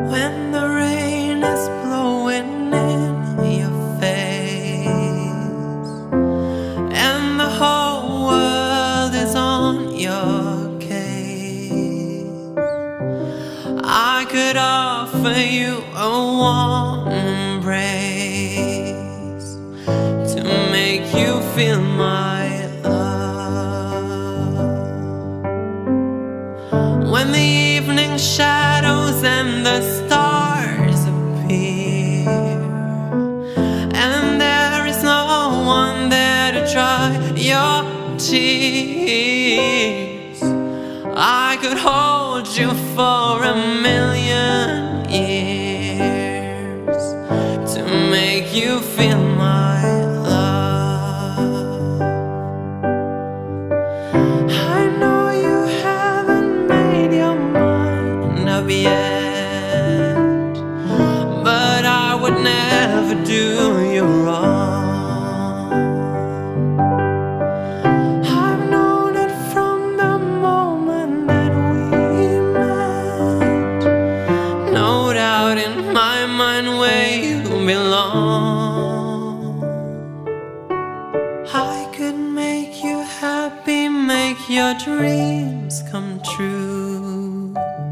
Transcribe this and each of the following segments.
when the rain is blowing in your face and the whole world is on your case. I could offer you a warm embrace to make you feel my love. When the evening shadows and the stars appear and there is no one there to dry your tears, I could hold you for a million years to make you feel my love. I know you haven't made your mind up yet, but I would never do you wrong. I've known it from the moment that we met. No doubt in my mind where you belong. I could make you happy, make your dreams come true.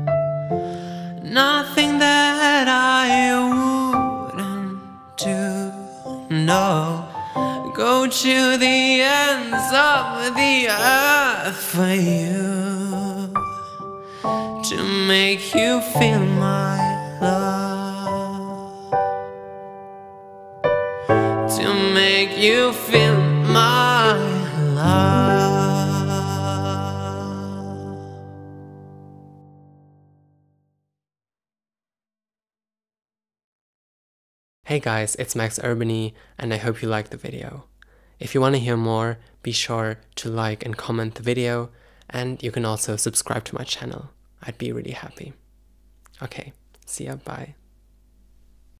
Nothing that I wouldn't do. No, go to the ends of the earth for you to make you feel my love, to make you feel my love. Hey guys, it's Max Urbany, and I hope you liked the video. If you want to hear more, be sure to like and comment the video, and you can also subscribe to my channel. I'd be really happy. Okay, see ya, bye.